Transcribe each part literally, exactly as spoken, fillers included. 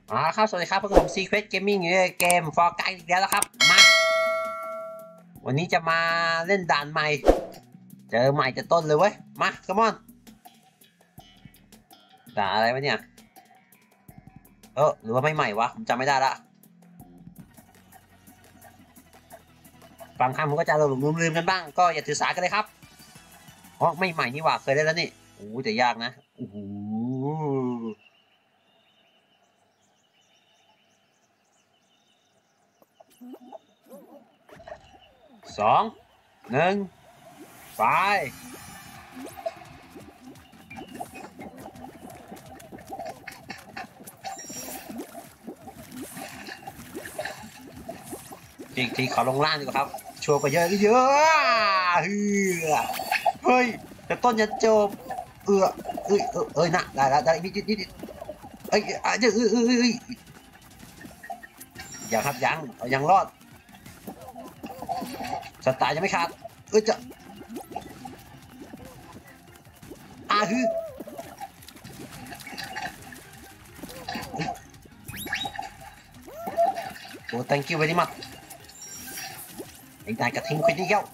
อ๋อครับสวัสดีครับพวกผม Secret Gaming อยู่ในเกม For Guide อีกแล้วครับมาวันนี้จะมาเล่นด่านใหม่เจอใหม่จะต้นเลยเว้ยมาคัมอนด่านอะไรวะเนี่ยเออหรือว่าไม่ใหม่วะผมจำไม่ได้ละบางคำผมก็จะหลงลืมๆกันบ้างก็อย่าถือสากันเลยครับอ๋อไม่ใหม่นี่หว่าเคยได้แล้วนี่โอ้แต่ยากนะโอ้โหสองหนึ่งไปจริงทีขอลงล่างดีกว่าครับชัวร์กว่าเยอะเยอะเฮ้ยแต่ต้นยันจบเออเอ้ยเออเอ้ยนะได้แล้วได้นิดนิดนิดเอ้ยอ่ะเดี๋ยวเอ้ยเอ้ยเอ้ยยังครับยังยังรอดสตาร์ยังไม่ขาดเอ้ยจะอาฮือโอ้ thank you very much ไอ้นายกระทิงไปที่เย้า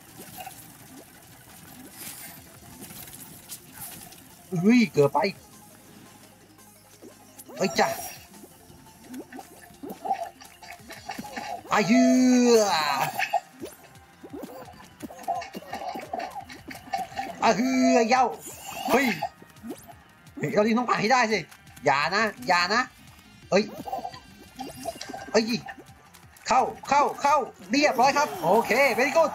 เฮ้ยเกิดไปเอ้ยจ้ะอาฮืออาฮือเย้าเฮ้ยเราดิต้องผ่านให้ได้สิอย่านะอย่านะเอ้ยเอ้ยเข้าเข้าเข้าเรียบร้อยครับโอเค very good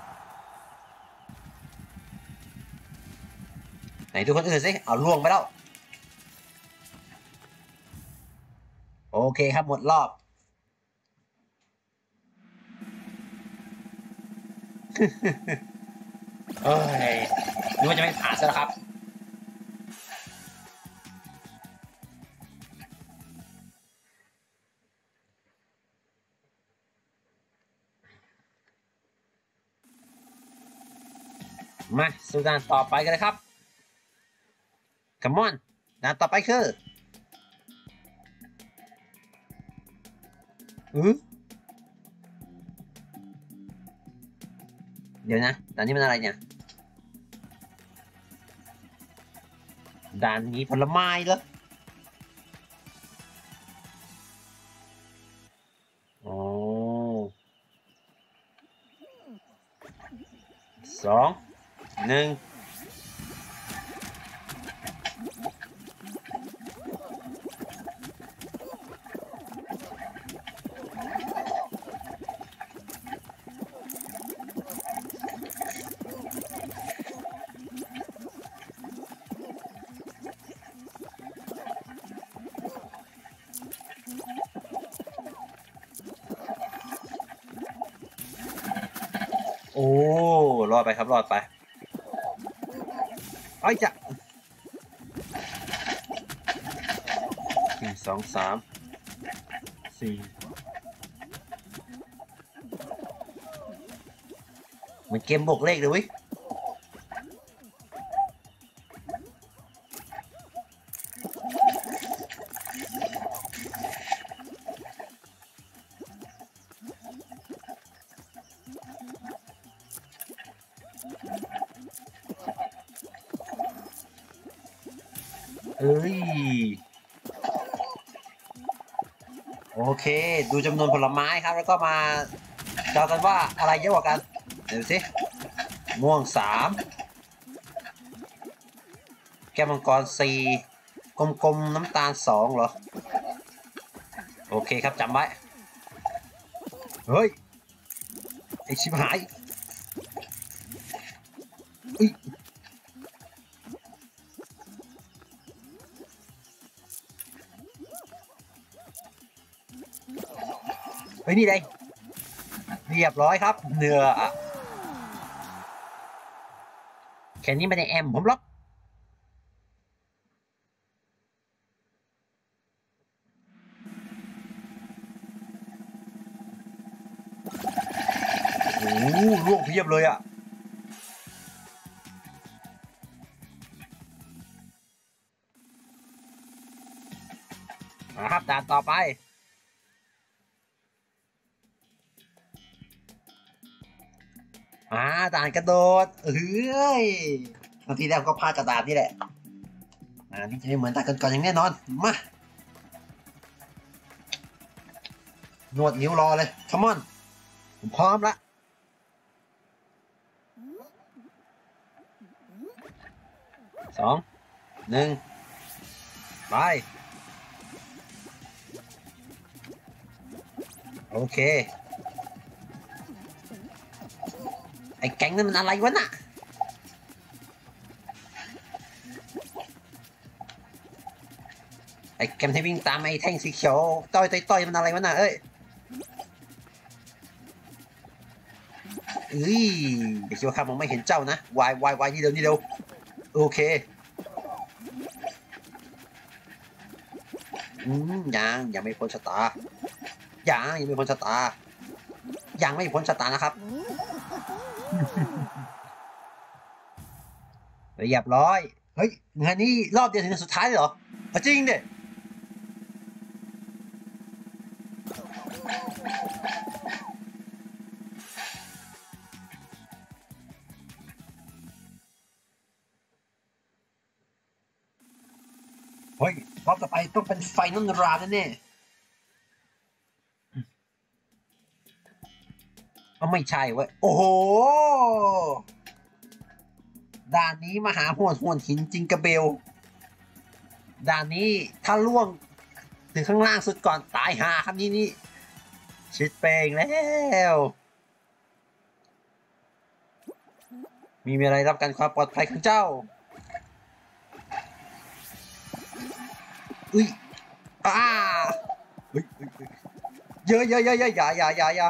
ไหนดูคนอื่นสิเอาล่วงไปแล้วโอเคครับหมดรอบเอ้ยนึกว่าจะไม่ผ่านซะแล้วครับมาสู่ด่านต่อไปกันเลยครับ come on ด่านต่อไปคืออือเดี๋ยวนะด่านนี้มันอะไรเนี่ยด่านนี้ผลไม้เหรอโอ้สองหนึ่งโอ้รอดไปครับรอดไปไอ้จะหนึ่งสองสามสี่เหมือนเกมบวกเลขเลยเว้ยเอ้ยโอเคดูจำนวนผลไม้ครับแล้วก็มาเดากันว่าอะไรเยอะกว่ากันเดี๋ยวสิม่วงสามแก้วมังกรสี่กลมๆน้ำตาลสองเหรอโอเคครับจำไว้เฮ้ยไอชิบหายอุ้ยเฮ้ยนี่เลยเรียบร้อยครับเนื้อแค่นี้ไม่ได้แอมผมหรอกโอ้โหล่วงเพียบเลยอ่ะนะครับด่านต่อไปอ่าด่านกระโดดเอ้ยบางทีแล้วก็พลาดกระดาษนี่แหละอ่านี่จะไม่เหมือนด่านก่อนๆอย่างแน่นอนมานวดนิ้วรอเลย come on ผมพร้อมละสองหนึ่งไปโอเคไอ้แก๊งนั่นมันอะไรวะน่ะไอ้แก๊งที่วิ่งตามไอ้แท่งสีเขียวต้อยต้อยมันอะไรวะน่ะเอ้ยเอ้ยเดี๋ยวคิดว่าข้ามองไม่เห็นเจ้านะวายวายวายนี่เร็วนี่เร็วโอเคอืมยังยังไม่พ้นชะตายังยังไม่พ้นชะตายังไม่พ้นชะตานะครับเรียบร้อยเฮ้ยงานนี้รอบเดียวถึงสุดท้ายเลยเหรอจริงดิเฮ้ยรอบต่อไปต้องเป็นไฟนอลราวแน่ๆไม่ใช่เว้ยโอ้โหด่านนี้มหาหวดหวนหินจิงกระเบลด่านนี้ถ้าล่วงถึงข้างล่างสุดก่อนตายหาครับนี่นี่ชิดเป่งแล้วมีอะไรรับการความปลอดภัยของเจ้าอุ้ยอ่าเฮ้ยเยอะเยอะเยอะเยอะอย่าอย่าอย่าอย่า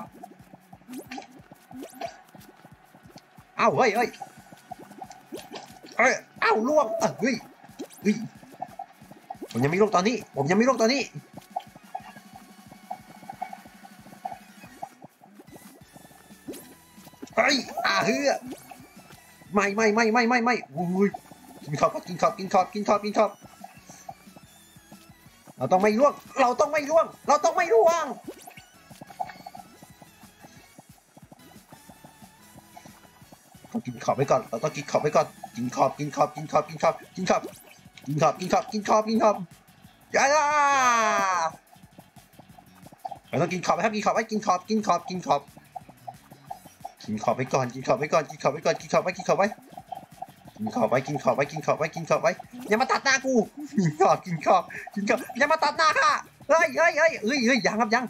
เอ้าเฮ้ยเฮ้ยเอ้ยเอ้าล่วงเฮ้ยเฮ้ยผมยังไม่ล่วงตอนนี้ผมยังไม่ล่วงตอนนี้เฮ้ยอ่าเฮือไม่ไม่ไม่ไม่ไม่ไม่อุ้ยกินขอบกินขอบกินขอบกินขอบกินขอบเราต้องไม่ล่วงเราต้องไม่ล่วงเราต้องไม่ล่วงต้องกินขอบไปก่อนเราต้องกินขอบไปก่อนกินขอบกินขอบกินขอบกินขอบกินขอบกินขอบกินขอบกินขอบกินขอบอย่าเราต้องกินขอบครับกินขอบไว้กินขอบกินขอบกินขอบกินขอบไปก่อนกินขอบไปก่อนกินขอบไปก่อนกินขอบไว้กินขอบไว้กินขอบไว้กินขอบไว้กินขอบไว้กินขอบไว้อย่ามาตัดหน้ากูกินขอบกินขอบกินขอบอย่ามาตัดหน้าค่ะเฮ้ยเฮ้ยเฮ้ยเฮ้ยเฮ้ยยังครับยัง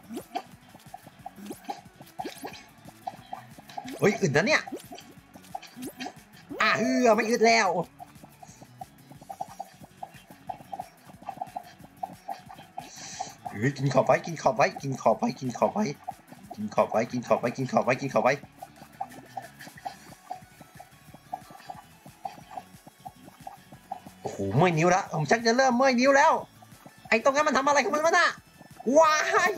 เฮ้ยอึดนะเนี่ยอ่ะเฮือไม่อึดแล้วเฮ้ยกินขอบไว้กินขอบไว้กินขอบไว้กินขอบไว้กินขอบไว้กินขอบไว้กินขอบไว้กินขอบไว้โอ้โหเมื่อยนิ้วแล้วผมชักจะเริ่มเมื่อยนิ้วแล้วไอ้ตรงนั้นมันทำอะไรของมันวะน่ะว้าย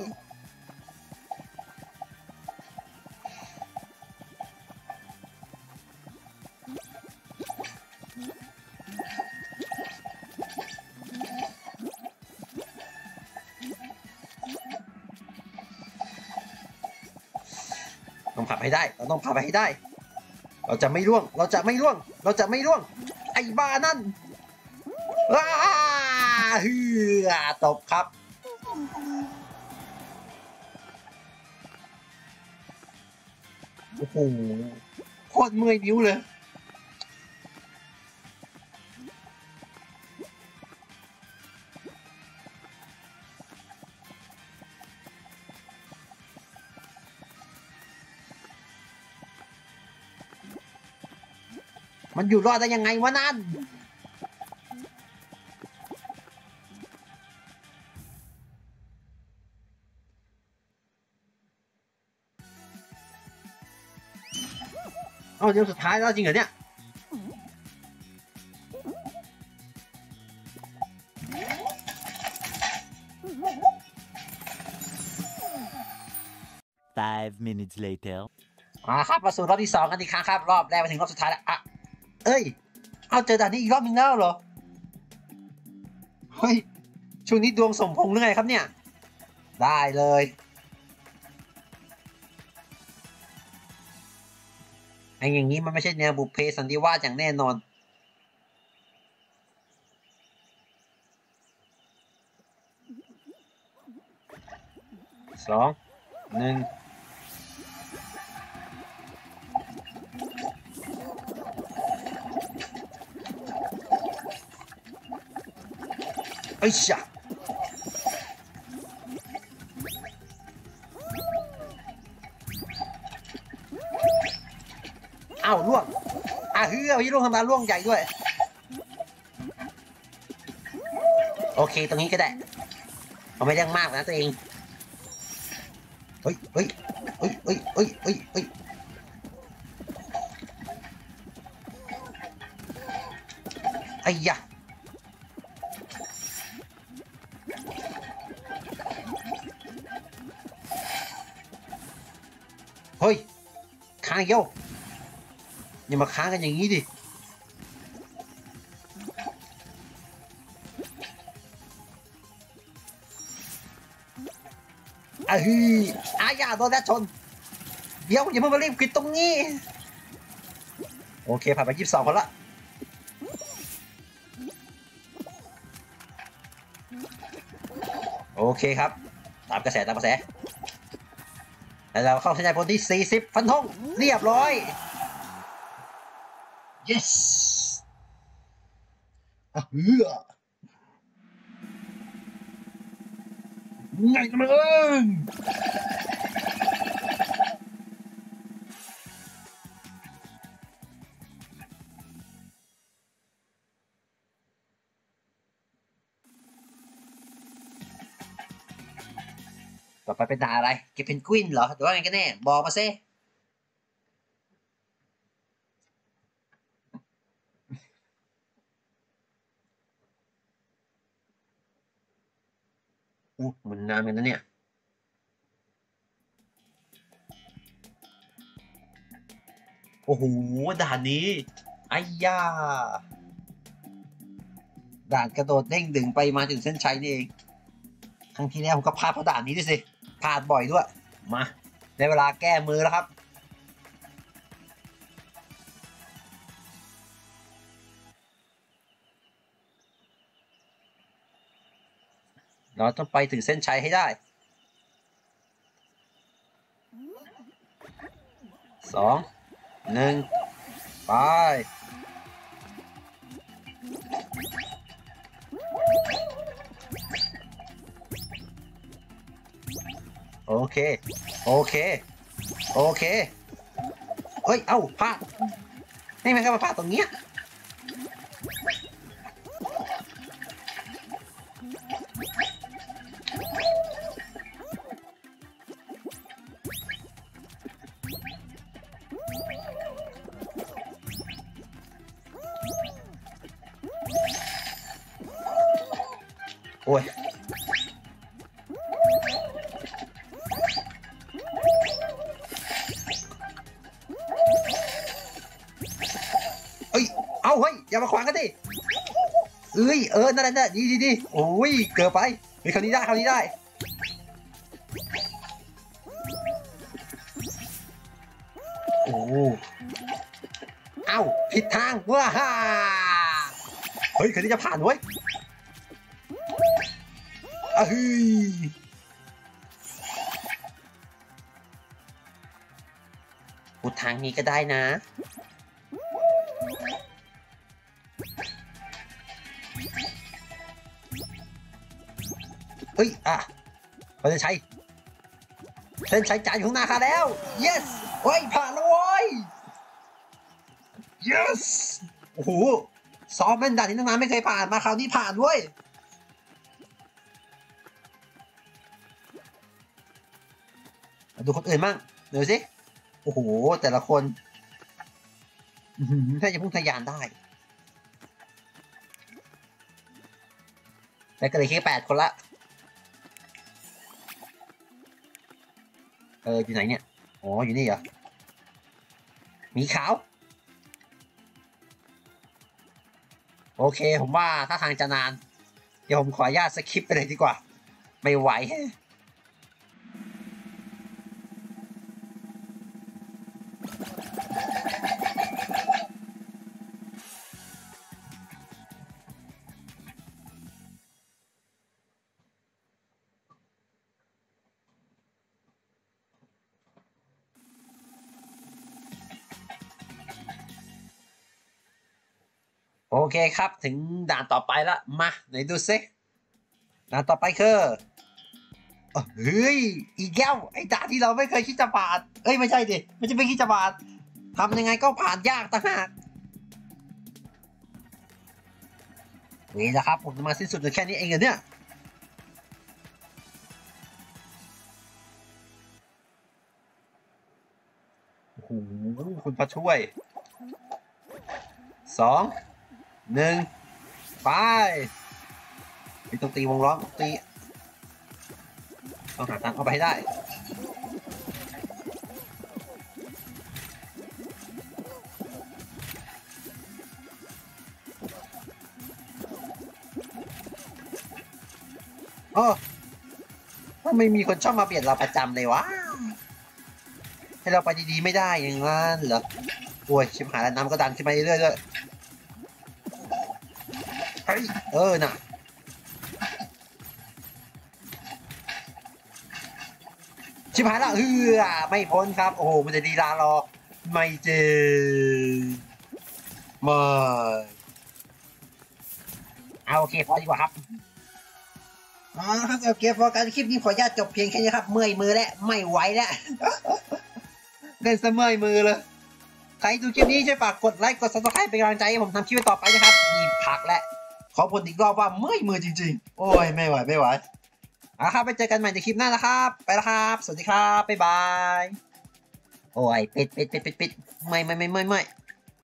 ต้องผ่านไปให้ได้เราต้องผ่านไปให้ได้เราจะไม่ร่วงเราจะไม่ร่วงเราจะไม่ร่วงไอ้บ้านั่นว้าฮือตบครับโอ้โหโคตรเมื่อยนิ้วเลยมันอยู่รอดได้ยังไงวะนั่นเอาเดี๋ยวสุดท้ายแล้วจริงเหรอเนี่ย Five minutes later มาครับมาสู่รอบที่สองกันอีกครั้งครับรอบแรกมาถึงรอบสุดท้ายแล้วอ่ะเอ้ยเอาเจอด่านนี้อีกรอบหนึ่งแล้วเหรอเฮ้ยโชช่วงนี้ดวงสมพงษ์หรือไงครับเนี่ยได้เลยไอ้อย่างนี้มันไม่ใช่แนวบุพเพสันนิวาสอย่างแน่นอนสองหนึ่งไอ้ชะอ้าวล่วงอ่ะเฮ้ยพี่ล่วงทำมาล่วงใหญ่ด้วยโอเคตรงนี้ก็ได้เอาไม่ได้มากนะตัวเองเฮ้ยเฮ้ยเฮ้ยเฮ้ยเฮ้ยเฮ้ยเฮ้ยไอ้ยะเฮ้ยค้างเยอะอย่ามาค้างกันอย่างนี้ดิอ่ะฮืออายาโดนแดดชนเดี๋ยวอย่าเพิ่งมารีบกินตรงนี้โอเคผ่านไปยี่สิบสองคนละโอเคครับตามกระแสตามกระแสแล้วเราเข้าเส้นชัยผลที่สี่สิบฟันธงเรียบร้อย yes อ่ะเฮ้อไงกันมึงต่อไปเป็นด่าอะไรเก็บเพนกวินเหรอหรือว่าไงกันแน่บอกมาซิอู้มันนานกันนะเนี่ยโอ้โหด่านนี้ไอ้ย่าด่านกระโดดเด้งดึงไปมาถึงเส้นชัยนี่เองครั้งที่แล้วผมก็พลาดเพราะด่านนี้ด้วยสิพลาดบ่อยด้วยมาได้เวลาแก้มือแล้วครับเราต้องไปถึงเส้นชัยให้ได้สองหนึ่งไปโอเคโอเคโอเคเฮ้ยเอ้าพลาดนี่มันก็มาพลาดตรงเนี้ยโอ้ยเอ้ยเอาเฮ้ยอย่ามาขวางกันดิเอ้ยเออนั่นแหละดีดีดีโอ้ยเกือบไปเฮ้ยคราวนี้ได้คราวนี้ได้โอ้เอ้าผิดทางว้าฮ่าเฮ้ยคราวนี้จะผ่านเว้ยอ่ะเฮ้ยพูดทางนี้ก็ได้นะเฮ้ยอ่ะเส้นชัยเส้นชัยจ่ายอยู่ข้างหน้าค่ะแล้ว yes เฮ้ยผ่านแล้วเว้ย yes โอ้โหซ้อมแม่นด่านนี้ตั้งนานไม่เคยผ่านมาคราวนี้ผ่านเว้ยดูคนอื่นมั่งเดี๋ยวสิโอ้โหแต่ละคนถ้าจะพุ่งทะยานได้แต่ก็เลยแค่แปดคนละเอออยู่ไหนเนี่ยอ๋ออยู่นี่เหรอหมีขาวโอเคผมว่าถ้าทางจะนานดี๋ยวผมขออนุญาตสคิปไปเลยดีกว่าไม่ไหวโอเคครับถึงด่านต่อไปละมาไหนดูซิด่านต่อไปคือเฮ้ยอีกแก้วไอ้ด่านที่เราไม่เคยคิดจะผ่านเอ้ยไม่ใช่ดิไม่ใช่ไม่คิดจะผ่านทำยังไงก็ผ่านยากต่างหากนี่นะครับผมจะมาสิ้นสุดในแค่นี้เองเหรอเนี่ยโอ้โหคุณพระช่วยสองหนึ่งไปไม่ต้องตีวงล้อมตีต้องหาทางเข้าไปให้ได้โอ้ทำไมมีคนชอบมาเบียดเราประจำเลยวะให้เราไปดีๆไม่ได้อย่างนั้นเหรอโอ้ยชิบหายแล้วน้ำก็ดันขึ้นมาเรื่อยๆด้วยเฮ้ยเออน่ะชิบหายแล้วเฮือไม่พ้นครับโอ้โหมันจะดีลารอไม่เจอมาเอาโอเคพอดีกว่าครับอ๋อครับโอเคพอการคลิปนี้ขออนุญาตจบเพียงแค่นี้ครับเมื่อยมือแล้วไม่ไหวแล้วเล่นซะเมื่อยมือเลยใครดูคลิปนี้ช่วยฝากกดไลค์กดซับสไครป์เป็นกำลังใจให้ผมทำคลิปต่อไปนะครับมีผักและขอผลอีกรอบว่าเมื่อยมือจริงๆโอ้ยไม่ไหวไม่ไหวอ่ะครับไปเจอกันใหม่ในคลิปหน้านะครับไปแล้วครับสวัสดีครับบ๊ายบายโอ้ยปิดปิดปิดปิดปิดไม่ไม่ไม่ไม่ไม่